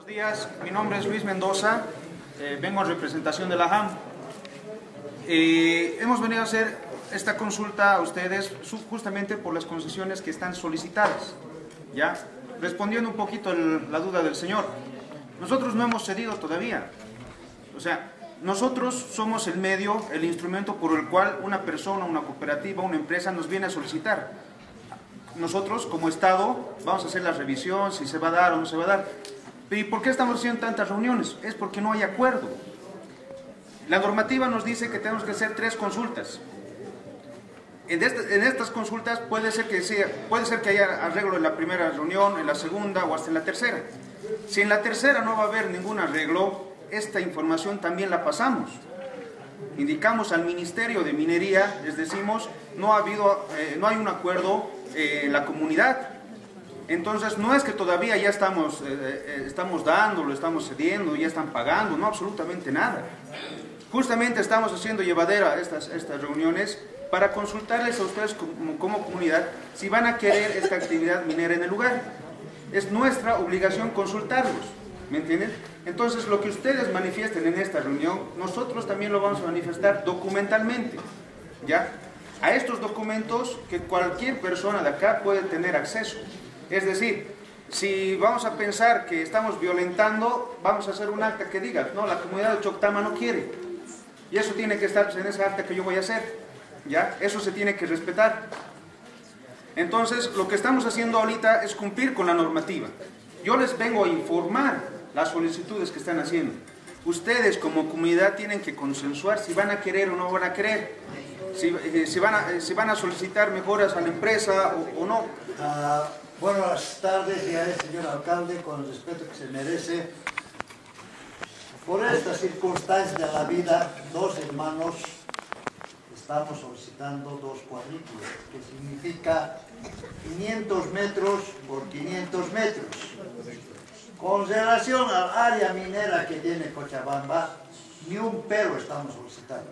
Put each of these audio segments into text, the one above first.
Días, mi nombre es Luis Mendoza, vengo en representación de la JAM. Hemos venido a hacer esta consulta a ustedes justamente por las concesiones que están solicitadas, ¿ya? Respondiendo un poquito la duda del señor, nosotros no hemos cedido todavía, o sea, nosotros somos el medio, el instrumento por el cual una persona, una cooperativa, una empresa nos viene a solicitar. Nosotros como Estado vamos a hacer la revisión, si se va a dar o no se va a dar. ¿Y por qué estamos haciendo tantas reuniones? Es porque no hay acuerdo. La normativa nos dice que tenemos que hacer 3 consultas. En estas consultas puede ser que haya arreglo en la primera reunión, en la segunda o hasta en la tercera. Si en la tercera no va a haber ningún arreglo, esta información también la pasamos. Indicamos al Ministerio de Minería, les decimos, no hay un acuerdo en la comunidad. Entonces, no es que todavía ya estamos dando, lo estamos cediendo, ya están pagando, no, absolutamente nada. Justamente estamos haciendo llevadera estas reuniones para consultarles a ustedes como comunidad si van a querer esta actividad minera en el lugar. Es nuestra obligación consultarlos, ¿me entienden? Entonces, lo que ustedes manifiesten en esta reunión, nosotros también lo vamos a manifestar documentalmente, ¿ya? A estos documentos que cualquier persona de acá puede tener acceso. Es decir, si vamos a pensar que estamos violentando, vamos a hacer un acta que diga, no, la comunidad de Choctama no quiere. Y eso tiene que estar en esa acta que yo voy a hacer, ¿ya? Eso se tiene que respetar. Entonces, lo que estamos haciendo ahorita es cumplir con la normativa. Yo les vengo a informar las solicitudes que están haciendo. Ustedes como comunidad tienen que consensuar si van a querer o no van a querer. Si van a solicitar mejoras a la empresa o no. Buenas tardes, señor alcalde, con el respeto que se merece. Por estas circunstancias de la vida, 2 hermanos estamos solicitando 2 cuadrículas, que significa 500 metros por 500 metros. Con relación al área minera que tiene Cochabamba, ni un pero estamos solicitando.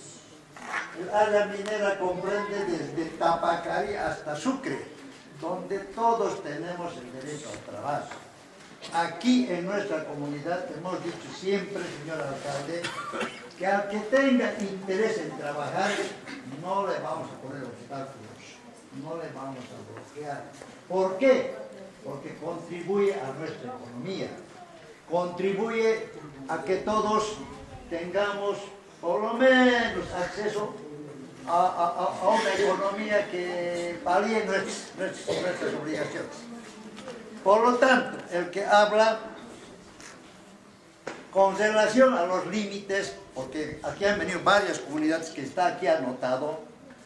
El área minera comprende desde Tapacari hasta Sucre, donde todos tenemos el derecho al trabajo. Aquí en nuestra comunidad hemos dicho siempre, señor alcalde, que al que tenga interés en trabajar, no le vamos a poner obstáculos, no le vamos a bloquear. ¿Por qué? Porque contribuye a nuestra economía, contribuye a que todos tengamos por lo menos acceso a una economía que palíe nuestras obligaciones. Por lo tanto, el que habla con relación a los límites, porque aquí han venido varias comunidades que está aquí anotado,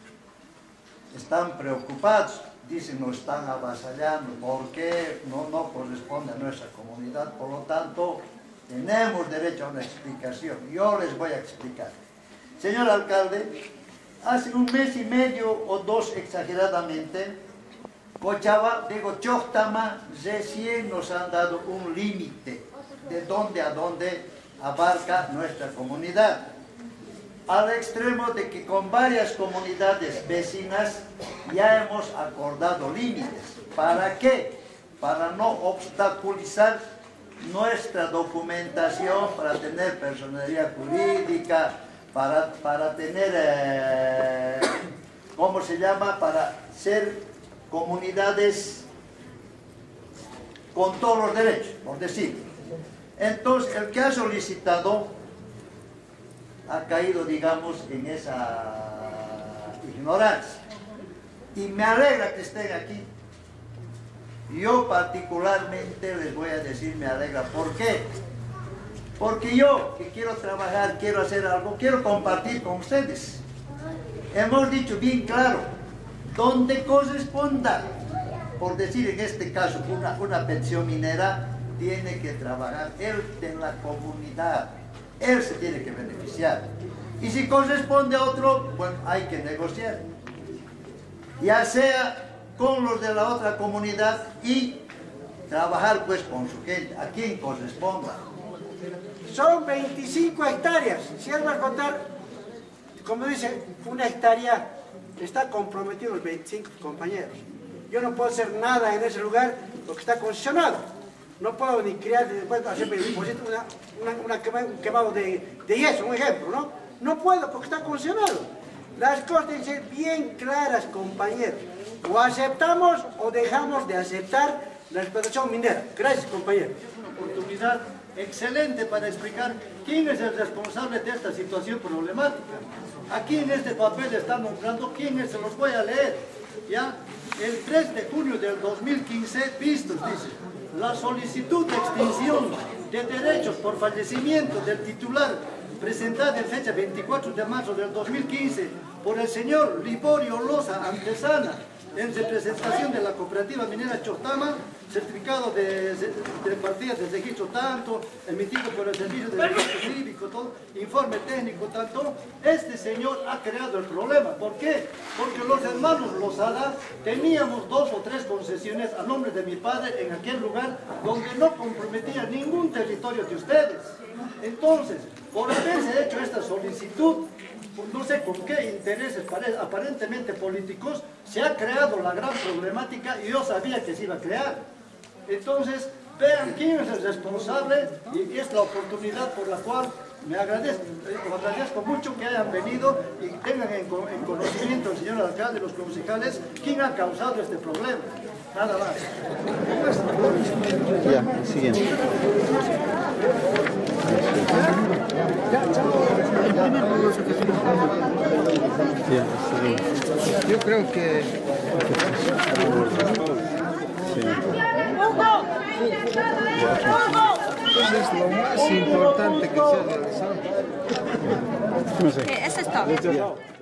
están preocupados, dicen nos están avasallando, ¿por qué no corresponde a nuestra comunidad? Por lo tanto, tenemos derecho a una explicación. Yo les voy a explicar. Señor alcalde, hace 1 mes y medio o 2 exageradamente, Choctama recién nos han dado un límite de dónde a dónde abarca nuestra comunidad. Al extremo de que con varias comunidades vecinas ya hemos acordado límites. ¿Para qué? Para no obstaculizar nuestra documentación, para tener personalidad jurídica, para tener, ¿cómo se llama? Para ser comunidades con todos los derechos, por decir. Entonces, el que ha solicitado ha caído, digamos, en esa ignorancia. Y me alegra que estén aquí. Yo particularmente les voy a decir, me alegra. ¿Por qué? Porque yo, que quiero trabajar, quiero hacer algo, quiero compartir con ustedes. Hemos dicho bien claro, donde corresponda, por decir en este caso, una pensión minera, tiene que trabajar él en la comunidad. Él se tiene que beneficiar. Y si corresponde a otro, bueno, hay que negociar. Ya sea con los de la otra comunidad y trabajar pues con su gente, a quien corresponda. Son 25 hectáreas. Si él va a contar, como dice, 1 hectárea, está comprometido los 25 compañeros. Yo no puedo hacer nada en ese lugar porque está concesionado. no puedo ni criar, después hacer un quemado de yeso, un ejemplo, ¿no? No puedo porque está concesionado. Las cosas deben ser bien claras, compañeros. O aceptamos o dejamos de aceptar la explotación minera. Gracias, compañeros. Es una oportunidad excelente para explicar quién es el responsable de esta situación problemática. Aquí en este papel está nombrando quién es, se los voy a leer. ¿Ya? El 3 de junio del 2015, vistos, dice, la solicitud de extinción de derechos por fallecimiento del titular presentada en fecha 24 de marzo del 2015 por el señor Liborio Loza Antesana, en representación de la cooperativa minera Chotama, certificado de partida de registro tanto, emitido por el Servicio de Registro Cívico, todo, informe técnico tanto. Este señor ha creado el problema. ¿Por qué? Porque los hermanos Lozada teníamos 2 o 3 concesiones a nombre de mi padre en aquel lugar donde no comprometía ningún territorio de ustedes. Entonces, por haberse hecho esta solicitud, no sé con qué intereses aparentemente políticos, se ha creado la gran problemática y yo sabía que se iba a crear. Entonces, vean quién es el responsable y es la oportunidad por la cual me agradezco mucho que hayan venido y tengan en conocimiento el señor alcalde y los concejales quién ha causado este problema. Nada más. Ya, siguiente. Yo creo que es lo más importante que se ha realizado. No sé. Eso es todo.